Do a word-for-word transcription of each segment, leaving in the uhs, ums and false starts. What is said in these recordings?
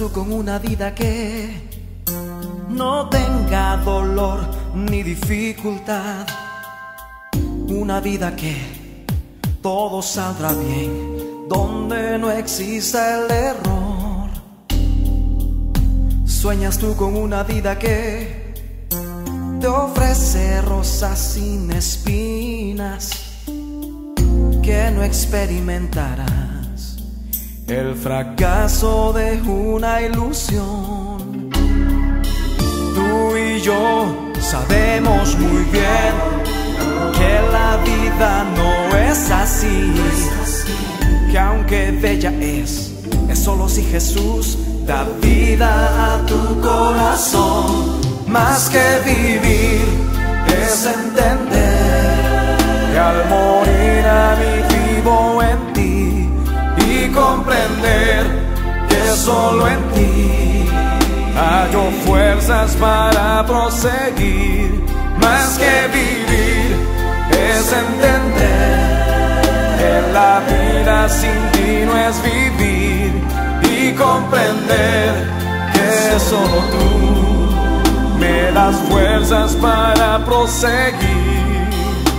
tú con una vida que no tenga dolor ni dificultad? Una vida que todo saldrá bien, donde no exista el error. Sueñas tú con una vida que te ofrece rosas sin espinas, que no experimentarás el fracaso de una ilusión. Tú y yo sabemos muy bien que la vida no es así, que aunque bella es, es solo si Jesús da vida a tu corazón. Más que vivir es entender que al morir a mí vivo en ti, y comprender que solo en ti hallo fuerzas para proseguir. Más que vivir es entender que la vida sin ti no es vivir, y comprender que solo tú me das fuerzas para proseguir.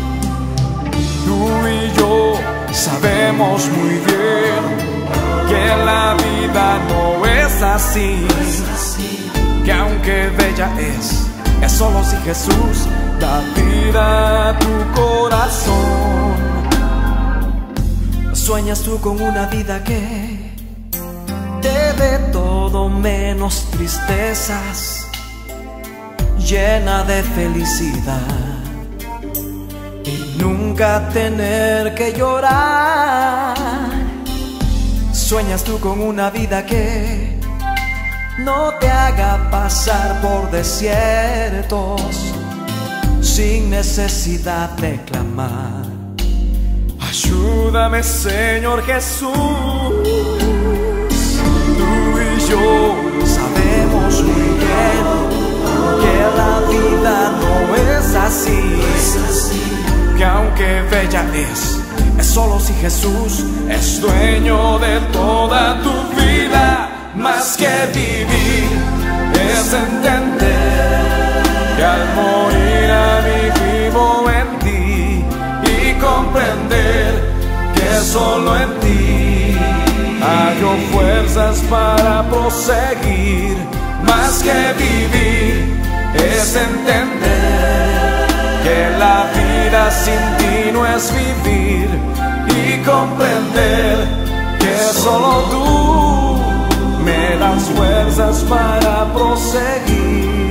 Tú y yo sabemos muy bien que la vida no es así, que aunque bella es, es solo si Jesús da vida a tu corazón. Sueñas tú con una vida que te dé todo menos tristezas, llena de felicidad, y nunca tener que llorar. Sueñas tú con una vida que no te haga pasar por desiertos sin necesidad de clamar. Ayúdame, Señor Jesús. Tú y yo sabemos muy bien que la vida no es así, que aunque bella es, es solo si Jesús es dueño de toda tu vida. Más que vivir es entender que al morir a mí vivo en ti, y comprender que solo en ti hallo fuerzas para proseguir. Más que vivir es entender que la vida sin ti no es vivir, y comprender que solo tú me das fuerzas para proseguir.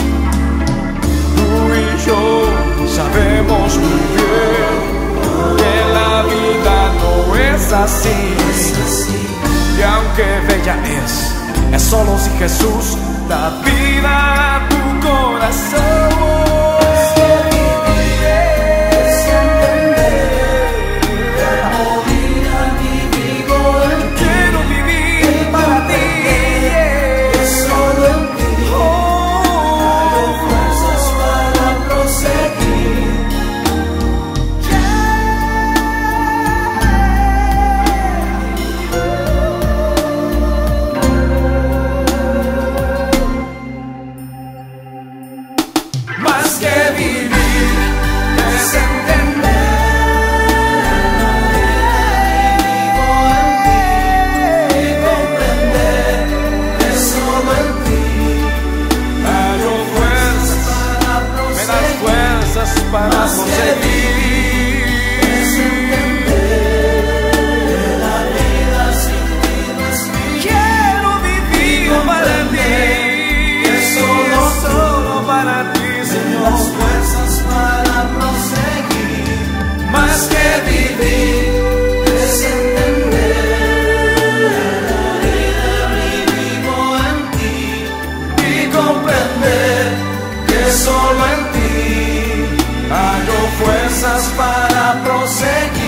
Tú y yo sabemos muy bien que la vida no es así, y aunque bella es, es solo si Jesús da vida a tu corazón. Más que vivir es entender y comprender que solo en ti hallo fuerzas, me das fuerzas para conseguir. Es entender que la vida sin ti no es vivir. Quiero vivir para ti, que solo, solo para ti. Las fuerzas para proseguir. Más que vivir es entender que vivo en ti, y comprender que solo en ti hallo fuerzas para proseguir.